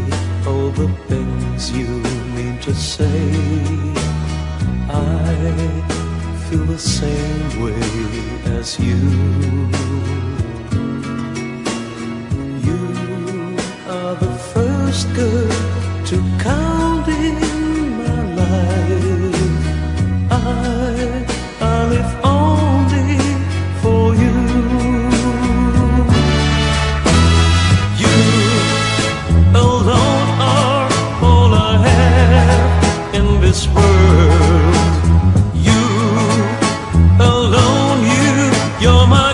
all the things you mean to say. I feel the same way as you. You are the first girl to count in my life. I live only for you. You alone are all I have in this world. You alone, you're my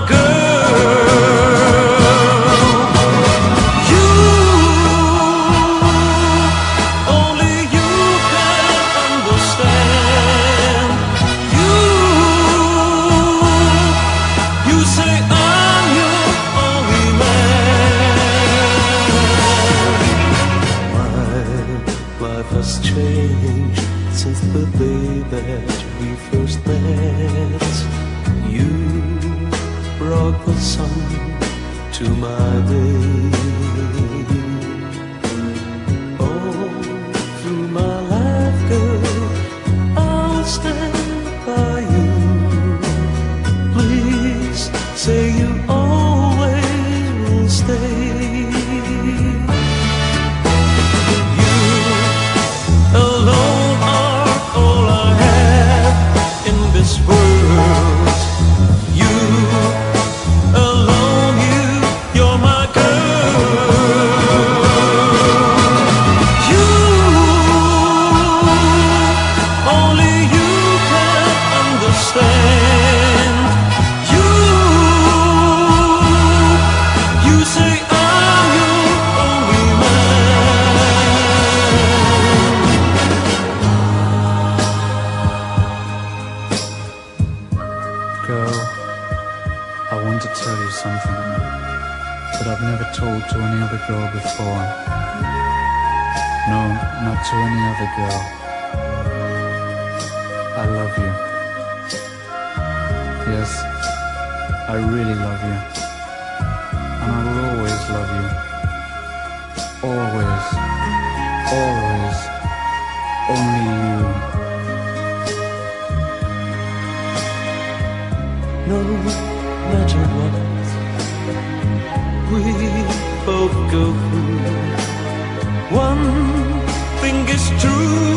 girl. You, only you can understand. You say I'm your only man. My life has changed since the day that we first met. You brought the sun to my day. Oh, through my life, girl, I'll stand by you. Please say you always will stay. You alone are all I have in this world. You alone, you're my girl. You, only you can understand. You say I'm your only man. Girl, I want to tell you something that I've never told to any other girl before. No, not to any other girl. I love you. Yes, I really love you. And I will always love you. Always, always, only you. No matter what we both go through, one thing is true.